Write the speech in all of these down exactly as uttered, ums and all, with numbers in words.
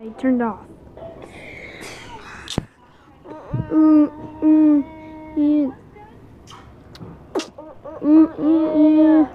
I turned off. Mm, mm, yeah. Mm, mm, yeah.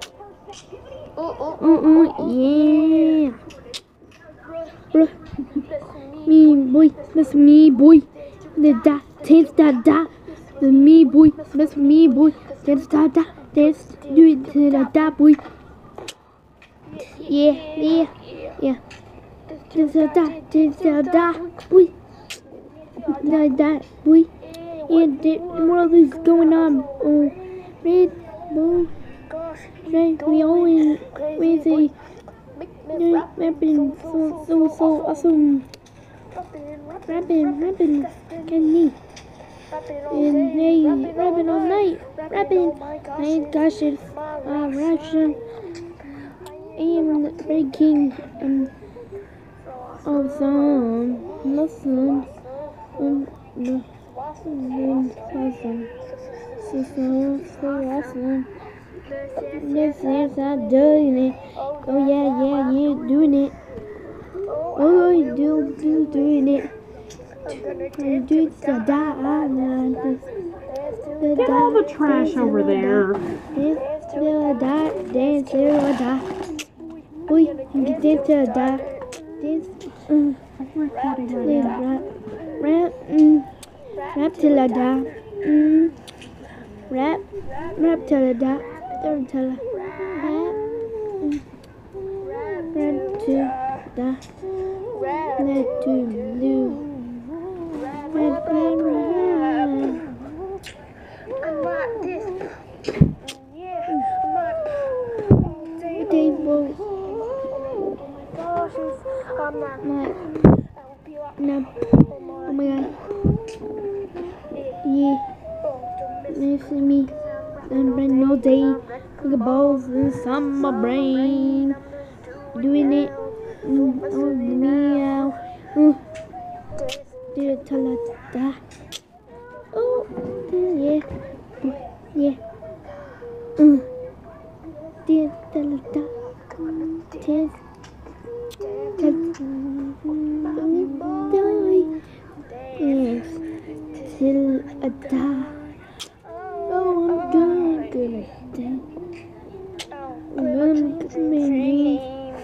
Mm, mm, yeah. Bruh. Me, boy. That's me, boy. The da, dance da da. The me, boy. That's me, boy. Dance da da. Dance, do it to the da, boy. Yeah, yeah, yeah. Dance da da, dance da da, boy. Da da, boy. And the world is going on. Oh, red, blue, red. We always crazy. Rapping so so so awesome. Rapping, rapping, can me. And they rapping all night. Rapping. My gosh, it's uh, Russian and breaking and awesome. Awesome. Um, no. Awesome. So, so, so awesome. Yes, yes, I'm doing it. Oh, yeah, yeah, you doing it. Oh, you do, do, doing it. You do the da, the Get all the trash over there. Dance the da, dance the da. Boy, you dance the da. Dance, um, rap, rap, mm, rap till the da. Mm, rap, rap till the da. Don't tell her. Rap, mm, rap to da. Let to blue. Rap, rap, rap. I'm like this. Yeah, I'm like Table. oh my gosh, I'm not. Like, I'll be like, no. Oh my god. Yeah. This is me. I'm brain all day. Like a balls inside my brain. Doing it. Mm, oh, meow. Mm. Do it till I die. Oh, yeah. Yeah. Mm. Do it till I die. Till Yes, till I die. Oh, I'm doing good at that. I'm doing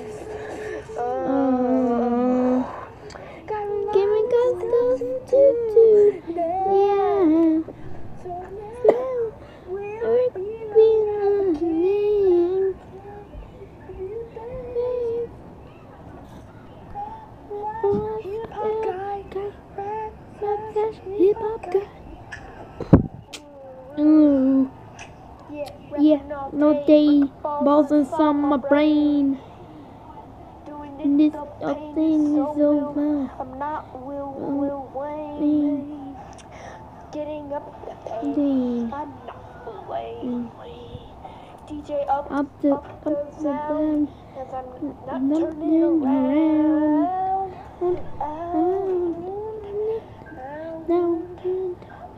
Oh, give me good stuff to do. Yeah. We're being hip-hop guy, hip-hop guy. Ooh, yeah, no day, balls inside my brain. This thing is over. I'm not Will Will Wayne. Getting up the pain. I'm not Wayne. D J up, Up the up the up the sound. down, As I'm I'm not not turning turning around. around. Out, Down,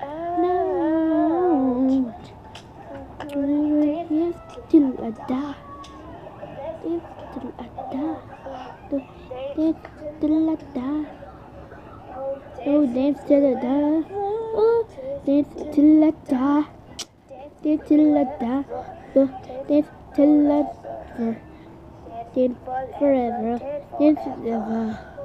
out, out. Yes, till I die. Yes, till I die. Dance till I die. Oh, dance till I die. Oh, dance till I die. Dance till I die. Oh, dance till I die. Dance forever. Dance forever.